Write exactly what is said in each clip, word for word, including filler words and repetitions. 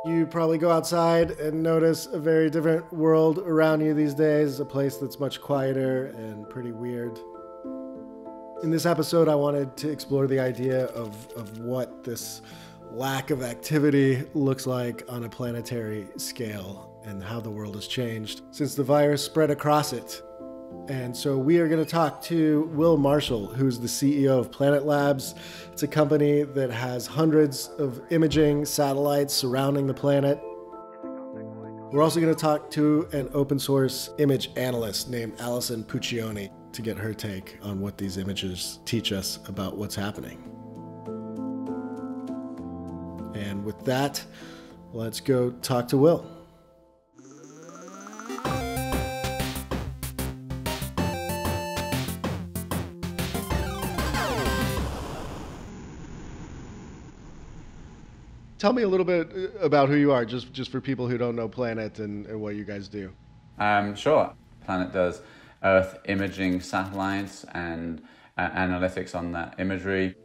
You probably go outside and notice a very different world around you these days, a place that's much quieter and pretty weird. In this episode, I wanted to explore the idea of, of what this lack of activity looks like on a planetary scale and how the world has changed since the virus spread across it. And so we are going to talk to Will Marshall, who's the C E O of Planet Labs. It's a company that has hundreds of imaging satellites surrounding the planet. We're also going to talk to an open source image analyst named Allison Puccioni to get her take on what these images teach us about what's happening. And with that, let's go talk to Will. Tell me a little bit about who you are, just, just for people who don't know Planet and, and what you guys do. Um, sure. Planet does Earth imaging satellites and uh, analytics on that imagery.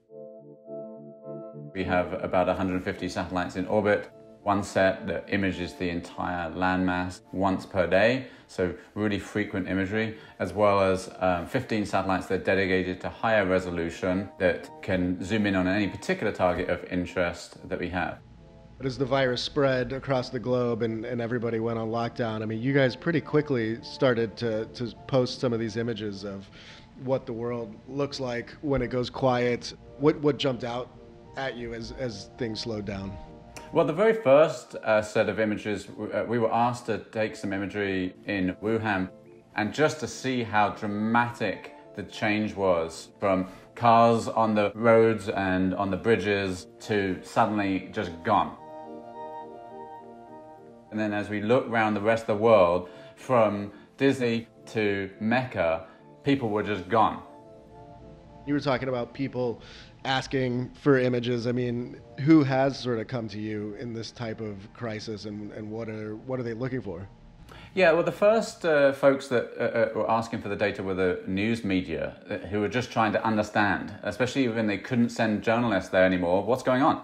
We have about one hundred fifty satellites in orbit, one set that images the entire landmass once per day, so really frequent imagery, as well as um, fifteen satellites that are dedicated to higher resolution that can zoom in on any particular target of interest that we have. But as the virus spread across the globe and, and everybody went on lockdown, I mean, you guys pretty quickly started to, to post some of these images of what the world looks like when it goes quiet. What, what jumped out at you as, as things slowed down? Well, the very first uh, set of images, uh, we were asked to take some imagery in Wuhan, and just to see how dramatic the change was from cars on the roads and on the bridges to suddenly just gone. And then as we look around the rest of the world, from Disney to Mecca, people were just gone. You were talking about people asking for images. I mean, who has sort of come to you in this type of crisis, and, and what are what are they looking for? Yeah, well, the first uh, folks that uh, were asking for the data were the news media, uh, who were just trying to understand, especially when they couldn't send journalists there anymore, what's going on.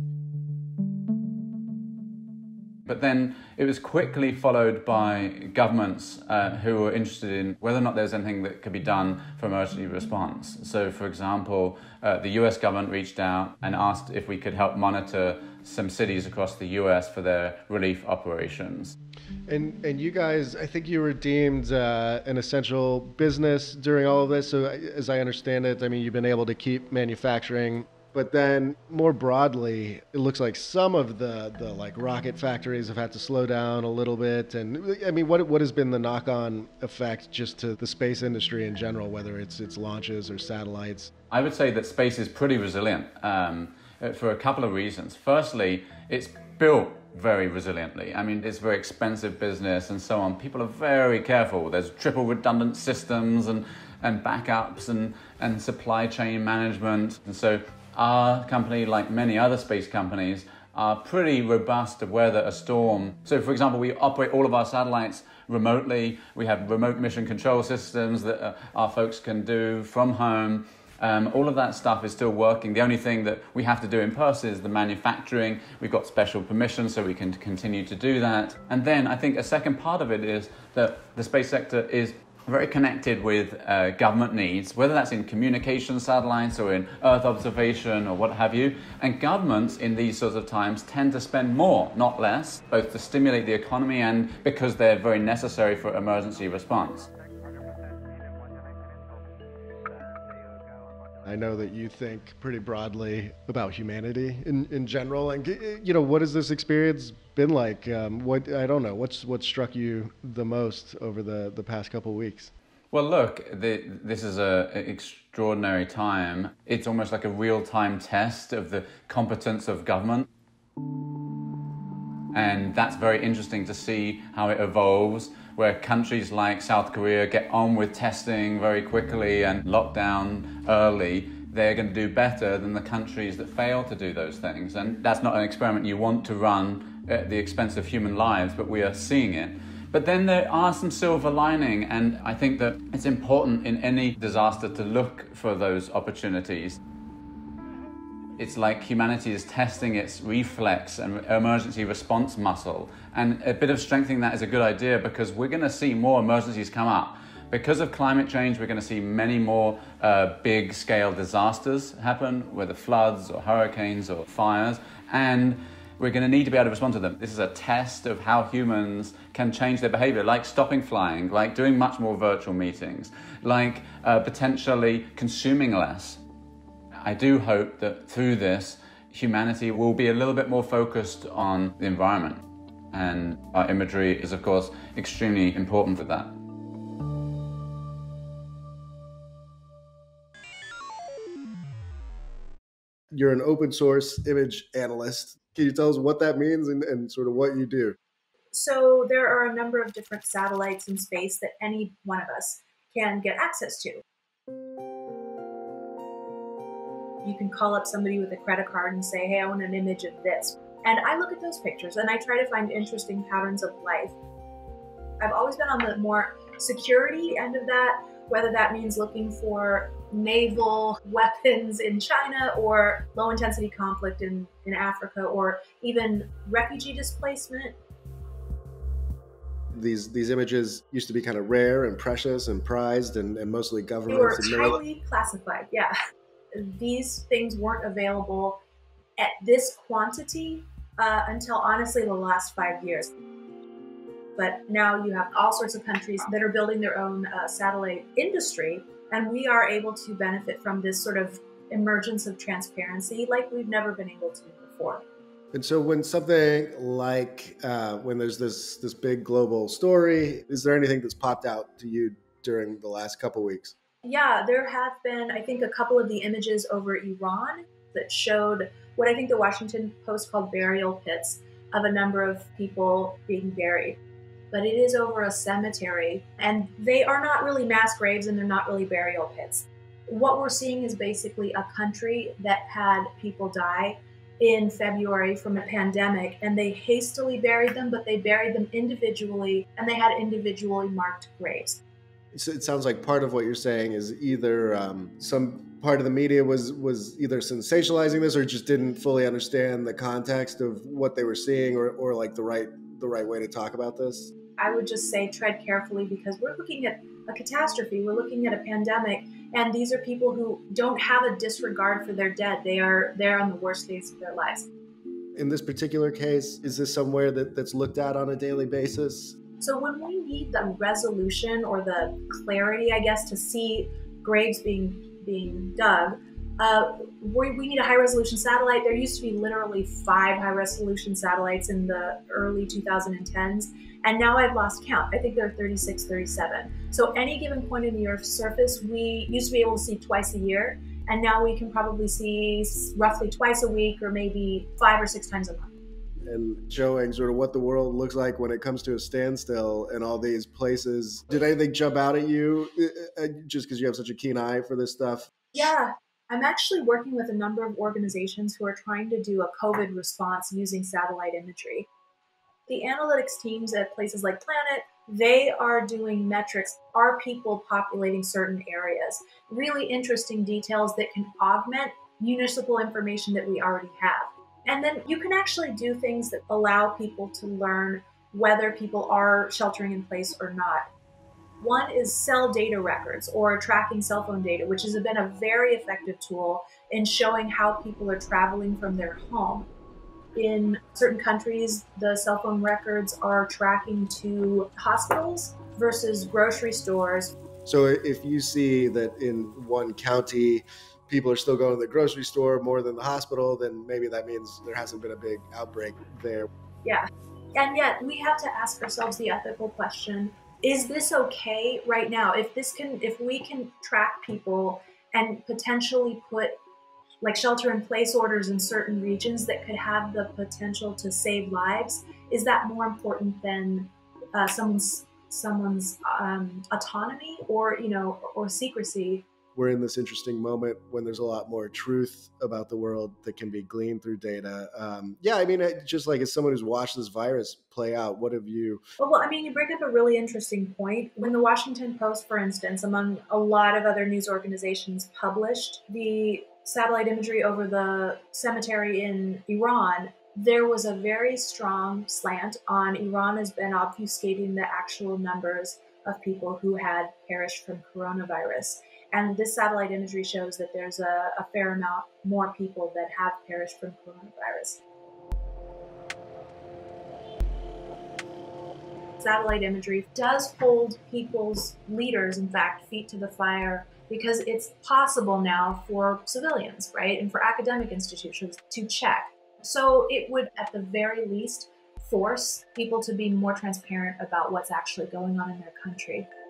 But then it was quickly followed by governments uh, who were interested in whether or not there's anything that could be done for emergency response. So, for example, uh, the U S government reached out and asked if we could help monitor some cities across the U S for their relief operations. And and you guys, I think you were deemed uh, an essential business during all of this. So as I understand it, I mean, you've been able to keep manufacturing. But then more broadly, it looks like some of the, the like rocket factories have had to slow down a little bit. And I mean, what what has been the knock-on effect just to the space industry in general, whether it's it's launches or satellites? I would say that space is pretty resilient um, for a couple of reasons. Firstly, it's built very resiliently. I mean, it's a very expensive business and so on. People are very careful. There's triple redundant systems and, and backups and, and supply chain management. And so our company, like many other space companies, are pretty robust to weather a storm. So, for example, we operate all of our satellites remotely. We have remote mission control systems that uh, our folks can do from home. Um, all of that stuff is still working. The only thing that we have to do in person is the manufacturing. We've got special permissions so we can continue to do that. And then I think a second part of it is that the space sector is very connected with uh, government needs, whether that's in communication satellites or in Earth observation or what have you. And governments in these sorts of times tend to spend more, not less, both to stimulate the economy and because they're very necessary for emergency response. I know that you think pretty broadly about humanity in, in general. And, you know, what has this experience been like? Um, what I don't know. What's what struck you the most over the, the past couple of weeks? Well, look, the, this is an extraordinary time. It's almost like a real-time test of the competence of government. And that's very interesting to see how it evolves, where countries like South Korea get on with testing very quickly and lock down early. They're going to do better than the countries that fail to do those things. And that's not an experiment you want to run at the expense of human lives, but we are seeing it. But then there are some silver lining, and I think that it's important in any disaster to look for those opportunities. It's like humanity is testing its reflex and emergency response muscle. And a bit of strengthening that is a good idea because we're going to see more emergencies come up. Because of climate change, we're going to see many more uh, big-scale disasters happen, whether floods or hurricanes or fires. And we're going to need to be able to respond to them. This is a test of how humans can change their behavior, like stopping flying, like doing much more virtual meetings, like uh, potentially consuming less. I do hope that through this, humanity will be a little bit more focused on the environment. And our imagery is, of course, extremely important for that. You're an open source image analyst. Can you tell us what that means and, and sort of what you do? So there are a number of different satellites in space that any one of us can get access to. You can call up somebody with a credit card and say, hey, I want an image of this. And I look at those pictures and I try to find interesting patterns of life. I've always been on the more security end of that, whether that means looking for naval weapons in China or low intensity conflict in, in Africa or even refugee displacement. These these images used to be kind of rare and precious and prized and, and mostly governments. They were highly classified, yeah. These things weren't available at this quantity uh, until honestly the last five years. But now you have all sorts of countries that are building their own uh, satellite industry, and we are able to benefit from this sort of emergence of transparency like we've never been able to before. And so when something like, uh, when there's this, this big global story, is there anything that's popped out to you during the last couple of weeks? Yeah, there have been, I think, a couple of the images over Iran that showed what I think the Washington Post called burial pits of a number of people being buried. But it is over a cemetery, and they are not really mass graves and they're not really burial pits. What we're seeing is basically a country that had people die in February from a pandemic, and they hastily buried them, but they buried them individually, and they had individually marked graves. So it sounds like part of what you're saying is either um, some part of the media was was either sensationalizing this or just didn't fully understand the context of what they were seeing, or, or like the right the right way to talk about this. I would just say tread carefully because we're looking at a catastrophe. We're looking at a pandemic, and these are people who don't have a disregard for their dead. They are there on the worst days of their lives. In this particular case, is this somewhere that, that's looked at on a daily basis? So when we need the resolution or the clarity, I guess, to see graves being being dug, uh, we, we need a high-resolution satellite. There used to be literally five high-resolution satellites in the early twenty tens, and now I've lost count. I think there are thirty-six, thirty-seven. So any given point in the Earth's surface, we used to be able to see twice a year, and now we can probably see roughly twice a week or maybe five or six times a month. And showing sort of what the world looks like when it comes to a standstill in all these places. Did anything jump out at you uh, just because you have such a keen eye for this stuff? Yeah, I'm actually working with a number of organizations who are trying to do a COVID response using satellite imagery. The analytics teams at places like Planet, they are doing metrics. Are people populating certain areas? Really interesting details that can augment municipal information that we already have. And then you can actually do things that allow people to learn whether people are sheltering in place or not. One is cell data records or tracking cell phone data, which has been a very effective tool in showing how people are traveling from their home. In certain countries, the cell phone records are tracking to hospitals versus grocery stores. So if you see that in one county, people are still going to the grocery store more than the hospital, then maybe that means there hasn't been a big outbreak there. Yeah. And yet we have to ask ourselves the ethical question, is this okay right now? If this can, if we can track people and potentially put like shelter in place orders in certain regions that could have the potential to save lives, is that more important than uh, someone's someone's um, autonomy or, you know, or secrecy? We're in this interesting moment when there's a lot more truth about the world that can be gleaned through data. Um, yeah, I mean, it, just like as someone who's watched this virus play out, what have you... Well, well, I mean, you bring up a really interesting point. When the Washington Post, for instance, among a lot of other news organizations, published the satellite imagery over the cemetery in Iran, there was a very strong slant on Iran has been obfuscating the actual numbers of people who had perished from coronavirus. And this satellite imagery shows that there's a, a fair amount more people that have perished from coronavirus. Satellite imagery does hold people's leaders, in fact, feet to the fire, because it's possible now for civilians, right, and for academic institutions to check. So it would, at the very least, force people to be more transparent about what's actually going on in their country.